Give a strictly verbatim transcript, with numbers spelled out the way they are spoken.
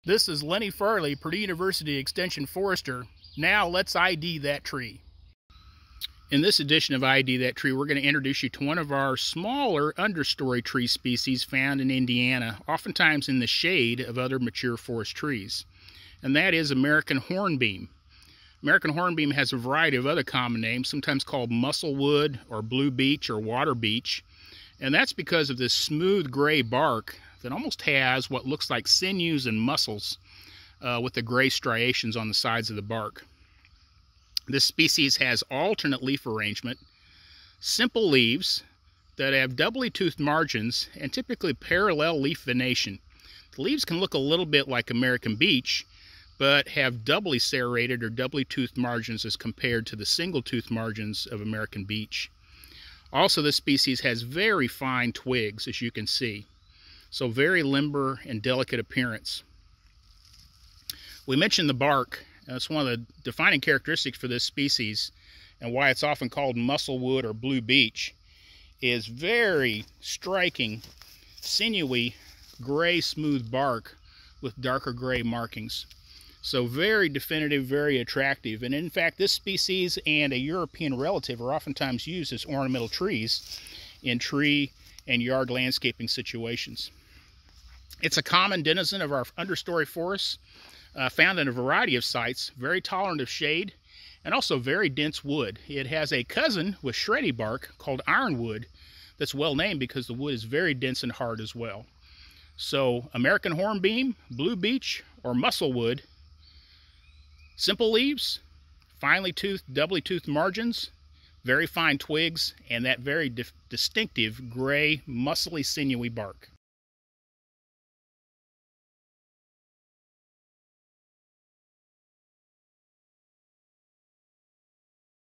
This is Lenny Farley, Purdue University Extension Forester. Now let's I D that tree. In this edition of I D That Tree, we're going to introduce you to one of our smaller understory tree species found in Indiana, oftentimes in the shade of other mature forest trees. And that is American hornbeam. American hornbeam has a variety of other common names, sometimes called musclewood or blue beech or water beech. And that's because of this smooth gray bark that almost has what looks like sinews and muscles uh, with the gray striations on the sides of the bark. This species has alternate leaf arrangement, simple leaves that have doubly toothed margins, and typically parallel leaf venation. The leaves can look a little bit like American beech, but have doubly serrated or doubly toothed margins as compared to the single tooth margins of American beech. Also, this species has very fine twigs, as you can see. So very limber and delicate appearance. We mentioned the bark. That's one of the defining characteristics for this species, and why it's often called musclewood or blue beech, is very striking, sinewy, gray smooth bark with darker gray markings. So very definitive, very attractive. And in fact, this species and a European relative are oftentimes used as ornamental trees in tree and yard landscaping situations. It's a common denizen of our understory forests, uh, found in a variety of sites, very tolerant of shade, and also very dense wood. It has a cousin with shreddy bark called ironwood that's well named because the wood is very dense and hard as well. So American hornbeam, blue beech, or musclewood, simple leaves, finely toothed, doubly toothed margins, very fine twigs, and that very distinctive gray, muscly, sinewy bark.